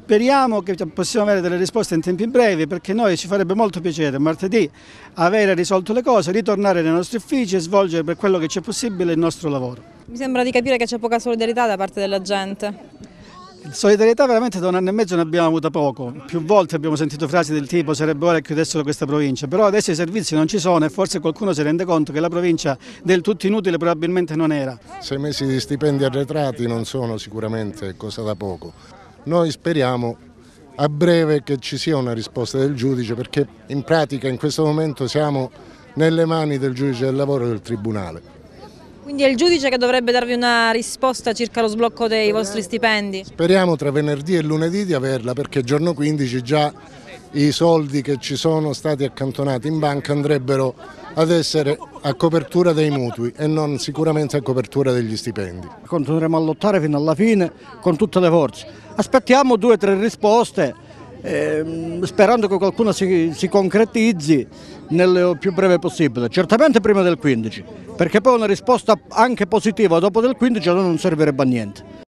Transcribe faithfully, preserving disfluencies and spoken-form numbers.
Speriamo che possiamo avere delle risposte in tempi brevi, perché noi ci farebbe molto piacere martedì avere risolto le cose, ritornare nei nostri uffici e svolgere per quello che c'è possibile il nostro lavoro. Mi sembra di capire che c'è poca solidarietà da parte della gente. Solidarietà veramente da un anno e mezzo ne abbiamo avuta poco, più volte abbiamo sentito frasi del tipo sarebbe ora che chiudessero questa provincia, però adesso i servizi non ci sono e forse qualcuno si rende conto che la provincia del tutto inutile probabilmente non era. Sei mesi di stipendi arretrati non sono sicuramente cosa da poco. Noi speriamo a breve che ci sia una risposta del giudice, perché in pratica in questo momento siamo nelle mani del giudice del lavoro e del tribunale. Quindi è il giudice che dovrebbe darvi una risposta circa lo sblocco dei vostri stipendi? Speriamo tra venerdì e lunedì di averla, perché giorno quindici già i soldi che ci sono stati accantonati in banca andrebbero ad essere a copertura dei mutui e non sicuramente a copertura degli stipendi. Continueremo a lottare fino alla fine con tutte le forze. Aspettiamo due o tre risposte, eh, sperando che qualcuno si, si concretizzi nel più breve possibile, certamente prima del quindici, perché poi una risposta anche positiva dopo del quindici non servirebbe a niente.